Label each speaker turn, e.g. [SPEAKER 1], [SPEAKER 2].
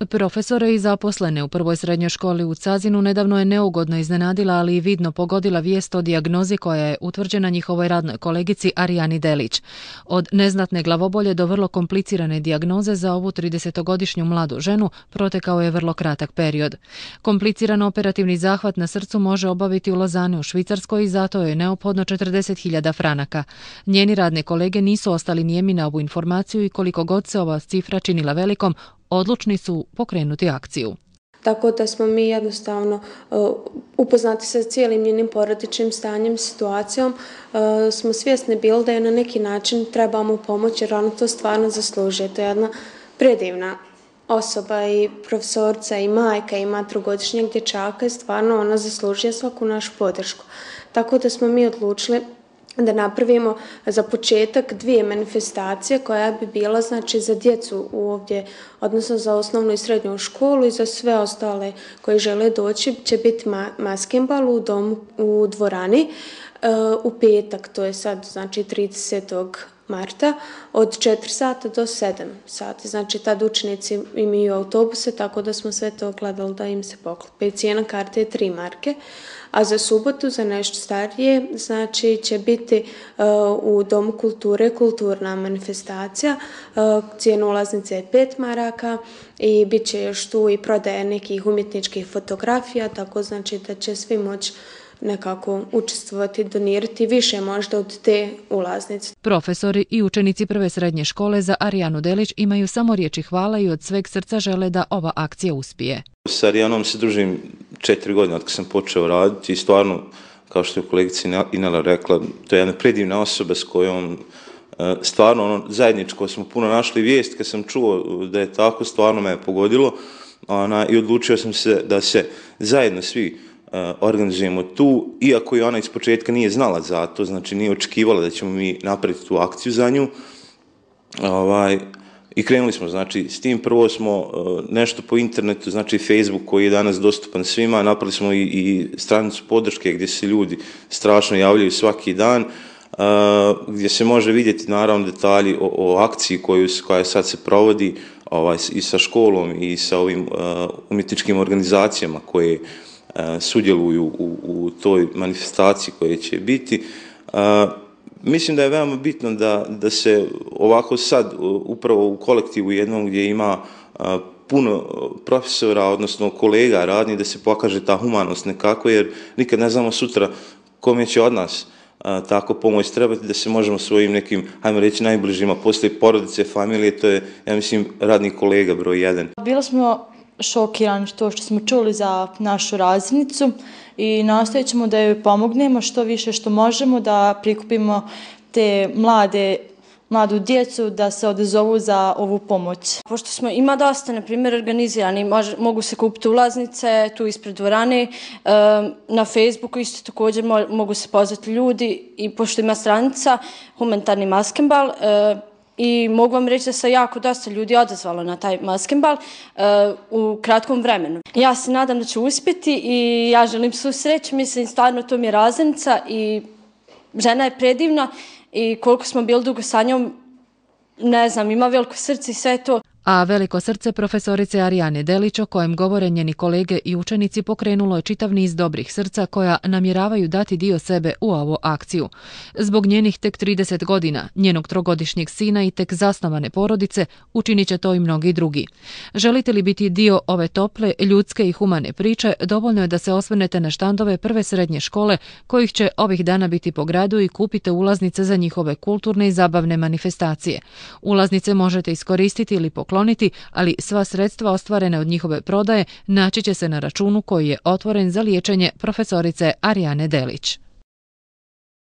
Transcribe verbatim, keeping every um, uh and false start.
[SPEAKER 1] Profesore i zaposlene u prvoj srednjoj školi u Cazinu nedavno je neugodno iznenadila, ali i vidno pogodila vijest o dijagnozi koja je utvrđena njihovoj radnoj kolegici Arijani Delić. Od neznatne glavobolje do vrlo komplicirane dijagnoze za ovu tridesetogodišnju mladu ženu protekao je vrlo kratak period. Kompliciran operativni zahvat na srcu može obaviti u Lozani u Švicarskoj i zato je neophodno četrdeset hiljada franaka. Njeni radne kolege nisu ostali nijemi na ovu informaciju i koliko god se ova cifra činila velikom, odlučni su pokrenuti akciju.
[SPEAKER 2] Tako da smo mi jednostavno uh, upoznati sa cijelim njenim porodičnim stanjem, situacijom, uh, smo svjesni bili da je na neki način trebamo pomoći jer ona to stvarno zaslužuje. To je jedna predivna osoba i profesorca i majka, ima trogodišnjeg dječaka i stvarno ona zaslužuje svaku našu podršku. Tako da smo mi odlučili da napravimo za početak dvije manifestacije koja bi bila znači za djecu ovdje, odnosno za osnovnu i srednju školu i za sve ostale koji žele doći će biti ma maskembal u domu u dvorani uh, u petak, to je sad znači tridesetog marta od četiri sata do sedam sati. Znači tad učenici imaju autobuse, tako da smo sve to gledali da im se poklope. I cijena karte je tri marke. A za subotu, za nešto starije, znači će biti uh, u Domu kulture kulturna manifestacija. Uh, cijena ulaznice je pet maraka i bit će još tu i prodaje nekih umjetničkih fotografija, tako znači da će svi moći nekako učestvovati, donirati više možda od te ulaznice.
[SPEAKER 1] Profesori i učenici prve srednje škole za Arijanu Delić imaju samo riječi hvala i od sveg srca žele da ova akcija uspije.
[SPEAKER 3] S Arijanom se družim četiri godine od kad sam počeo raditi i stvarno, kao što je kolegica Inela rekla, to je jedna predivna osoba s kojom stvarno ono, zajedničko smo puno našli vijest. Kad sam čuo da je tako, stvarno me je pogodilo ona, i odlučio sam se da se zajedno svi organizujemo tu, iako i ona iz početka nije znala za to, znači nije očekivala da ćemo mi napraviti tu akciju za nju. Ovaj, I krenuli smo, znači, s tim prvo smo uh, nešto po internetu, znači Facebook koji je danas dostupan svima, napravili smo i, i stranicu podrške gdje se ljudi strašno javljaju svaki dan, uh, gdje se može vidjeti naravno detalji o, o akciji koju, koja sad se provodi ovaj, i sa školom i sa ovim uh, umjetničkim organizacijama koje uh, sudjeluju u, u toj manifestaciji koje će biti. Uh, Mislim da je veoma bitno da, da se ovako sad, upravo u kolektivu jednom gdje ima a, puno profesora, odnosno kolega radni, da se pokaže ta humanost nekako, jer nikad ne znamo sutra kome će od nas a, tako pomoć trebati, da se možemo svojim nekim, hajmo reći, najbližima, poslije porodice, familije, to je, ja mislim, radni kolega broj jedan.
[SPEAKER 4] Bilo smo šokirani to što smo čuli za našu razrednicu i nastojat ćemo da joj pomognemo što više što možemo, da prikupimo te mlade, mladu djecu da se odazovu za ovu pomoć.
[SPEAKER 5] Pošto smo ima dosta, na primjer, organizirani, može, mogu se kupiti ulaznice tu ispred dvorane, e, na Facebooku isto također mo, mogu se pozvati ljudi i pošto ima stranica humanitarni maskembal, e, i mogu vam reći da se jako dosta ljudi odazvalo na taj maskembal uh, u kratkom vremenu. Ja se nadam da ću uspjeti i ja želim svu sreću, mislim stvarno to mi je razrednica i žena je predivna i koliko smo bili dugo sa njom, ne znam, ima veliko srce i sve to.
[SPEAKER 1] A veliko srce profesorice Arijane Delić, o kojem govore njeni kolege i učenici, pokrenulo je čitav niz dobrih srca koja namjeravaju dati dio sebe u ovu akciju. Zbog njenih tek trideset godina, njenog trogodišnjeg sina i tek zasnovane porodice, učinit će to i mnogi drugi. Želite li biti dio ove tople, ljudske i humane priče, dovoljno je da se osvrnete na štandove prve srednje škole, kojih će ovih dana biti po gradu, i kupite ulaznice za njihove kulturne i zabavne manifestacije. Ulaznice možete iskoristiti ili pokloniti, ali sva sredstva ostvarene od njihove prodaje naći će se na računu koji je otvoren za liječenje profesorice Arijane Delić.